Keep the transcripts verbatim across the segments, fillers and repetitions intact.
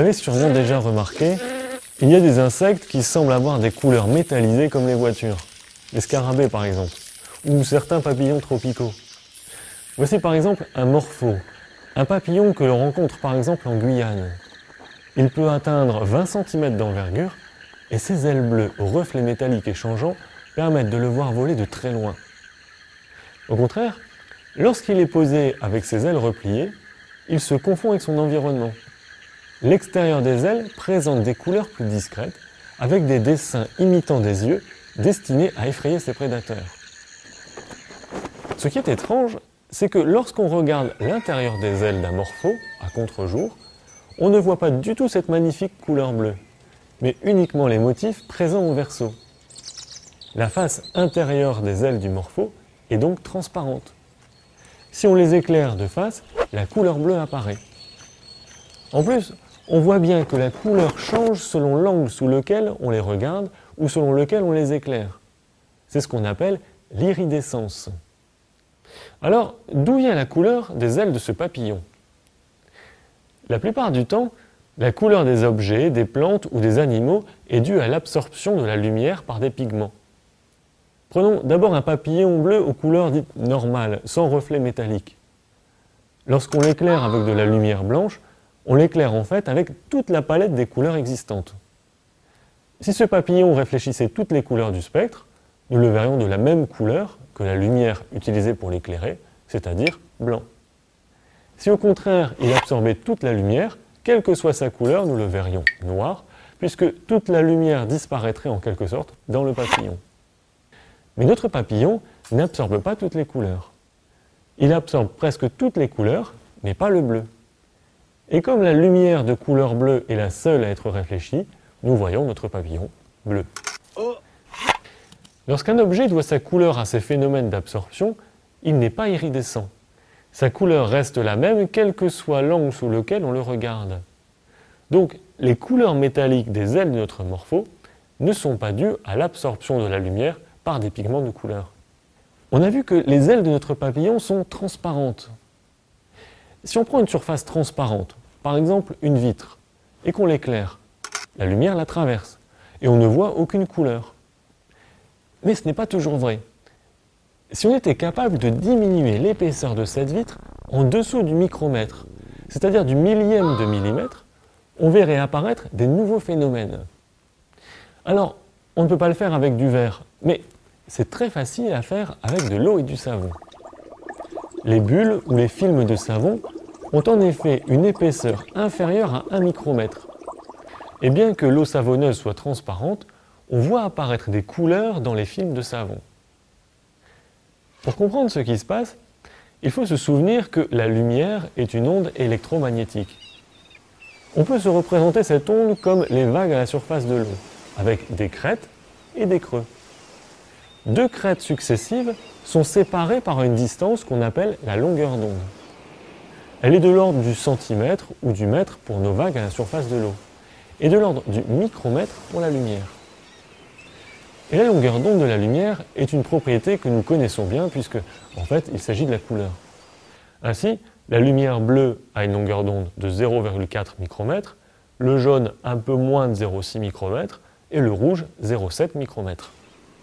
l'avez sûrement déjà remarqué, il y a des insectes qui semblent avoir des couleurs métallisées comme les voitures, les scarabées par exemple, ou certains papillons tropicaux. Voici par exemple un morpho, un papillon que l'on rencontre par exemple en Guyane. Il peut atteindre vingt centimètres d'envergure et ses ailes bleues aux reflets métalliques et changeants permettent de le voir voler de très loin. Au contraire, lorsqu'il est posé avec ses ailes repliées, il se confond avec son environnement. L'extérieur des ailes présente des couleurs plus discrètes, avec des dessins imitant des yeux destinés à effrayer ses prédateurs. Ce qui est étrange, c'est que lorsqu'on regarde l'intérieur des ailes d'un morpho, à contre-jour, on ne voit pas du tout cette magnifique couleur bleue, mais uniquement les motifs présents au verso. La face intérieure des ailes du morpho est donc transparente. Si on les éclaire de face, la couleur bleue apparaît. En plus, on voit bien que la couleur change selon l'angle sous lequel on les regarde ou selon lequel on les éclaire. C'est ce qu'on appelle l'iridescence. Alors, d'où vient la couleur des ailes de ce papillon? La plupart du temps, la couleur des objets, des plantes ou des animaux est due à l'absorption de la lumière par des pigments. Prenons d'abord un papillon bleu aux couleurs dites normales, sans reflet métallique. Lorsqu'on l'éclaire avec de la lumière blanche, on l'éclaire en fait avec toute la palette des couleurs existantes. Si ce papillon réfléchissait toutes les couleurs du spectre, nous le verrions de la même couleur que la lumière utilisée pour l'éclairer, c'est-à-dire blanc. Si au contraire il absorbait toute la lumière, quelle que soit sa couleur, nous le verrions noir, puisque toute la lumière disparaîtrait en quelque sorte dans le papillon. Mais notre papillon n'absorbe pas toutes les couleurs. Il absorbe presque toutes les couleurs, mais pas le bleu. Et comme la lumière de couleur bleue est la seule à être réfléchie, nous voyons notre papillon bleu. Lorsqu'un objet doit sa couleur à ces phénomènes d'absorption, il n'est pas iridescent. Sa couleur reste la même, quel que soit l'angle sous lequel on le regarde. Donc, les couleurs métalliques des ailes de notre morpho ne sont pas dues à l'absorption de la lumière par des pigments de couleur. On a vu que les ailes de notre papillon sont transparentes. Si on prend une surface transparente, par exemple une vitre, et qu'on l'éclaire, la lumière la traverse, et on ne voit aucune couleur. Mais ce n'est pas toujours vrai. Si on était capable de diminuer l'épaisseur de cette vitre en dessous du micromètre, c'est-à-dire du millième de millimètre, on verrait apparaître des nouveaux phénomènes. Alors, on ne peut pas le faire avec du verre, mais c'est très facile à faire avec de l'eau et du savon. Les bulles ou les films de savon ont en effet une épaisseur inférieure à un micromètre. Et bien que l'eau savonneuse soit transparente, on voit apparaître des couleurs dans les films de savon. Pour comprendre ce qui se passe, il faut se souvenir que la lumière est une onde électromagnétique. On peut se représenter cette onde comme les vagues à la surface de l'eau, avec des crêtes et des creux. Deux crêtes successives sont séparées par une distance qu'on appelle la longueur d'onde. Elle est de l'ordre du centimètre ou du mètre pour nos vagues à la surface de l'eau, et de l'ordre du micromètre pour la lumière. Et la longueur d'onde de la lumière est une propriété que nous connaissons bien puisque, en fait, il s'agit de la couleur. Ainsi, la lumière bleue a une longueur d'onde de zéro virgule quatre micromètres, le jaune un peu moins de zéro virgule six micromètres et le rouge zéro virgule sept micromètres.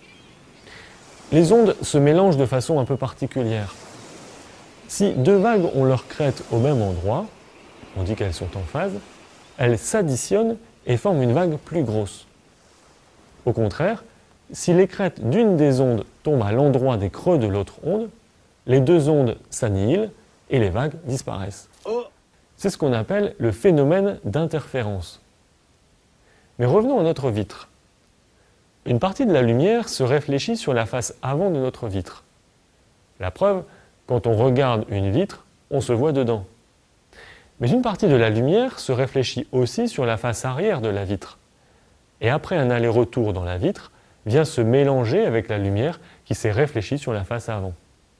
Les ondes se mélangent de façon un peu particulière. Si deux vagues ont leur crête au même endroit, on dit qu'elles sont en phase, elles s'additionnent et forment une vague plus grosse. Au contraire, si les crêtes d'une des ondes tombent à l'endroit des creux de l'autre onde, les deux ondes s'annihilent et les vagues disparaissent. C'est ce qu'on appelle le phénomène d'interférence. Mais revenons à notre vitre. Une partie de la lumière se réfléchit sur la face avant de notre vitre. La preuve, quand on regarde une vitre, on se voit dedans. Mais une partie de la lumière se réfléchit aussi sur la face arrière de la vitre. Et après un aller-retour dans la vitre, vient se mélanger avec la lumière qui s'est réfléchie sur la face avant.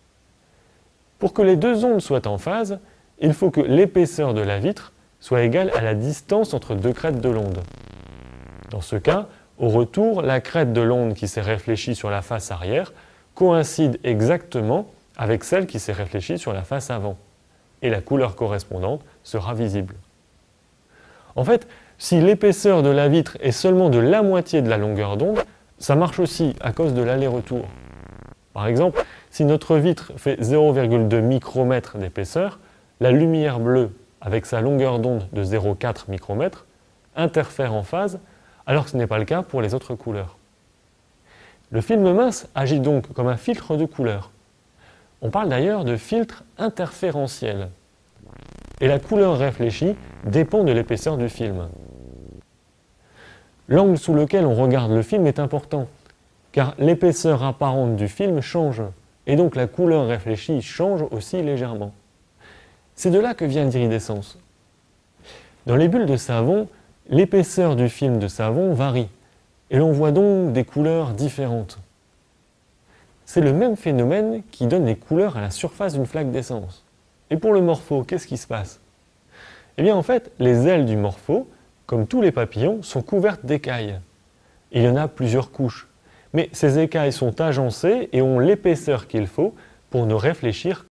Pour que les deux ondes soient en phase, il faut que l'épaisseur de la vitre soit égale à la distance entre deux crêtes de l'onde. Dans ce cas, au retour, la crête de l'onde qui s'est réfléchie sur la face arrière coïncide exactement avec celle qui s'est réfléchie sur la face avant, et la couleur correspondante sera visible. En fait, si l'épaisseur de la vitre est seulement de la moitié de la longueur d'onde, ça marche aussi à cause de l'aller-retour. Par exemple, si notre vitre fait zéro virgule deux micromètres d'épaisseur, la lumière bleue, avec sa longueur d'onde de zéro virgule quatre micromètres, interfère en phase, alors que ce n'est pas le cas pour les autres couleurs. Le film mince agit donc comme un filtre de couleur. On parle d'ailleurs de filtre interférentiel. Et la couleur réfléchie dépend de l'épaisseur du film. L'angle sous lequel on regarde le film est important, car l'épaisseur apparente du film change, et donc la couleur réfléchie change aussi légèrement. C'est de là que vient l'iridescence. Dans les bulles de savon, l'épaisseur du film de savon varie, et l'on voit donc des couleurs différentes. C'est le même phénomène qui donne les couleurs à la surface d'une flaque d'essence. Et pour le morpho, qu'est-ce qui se passe? Eh bien en fait, les ailes du morpho, comme tous les papillons, sont couvertes d'écailles. Il y en a plusieurs couches, mais ces écailles sont agencées et ont l'épaisseur qu'il faut pour ne réfléchir